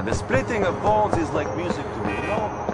the splitting of bonds is like music to me, you know?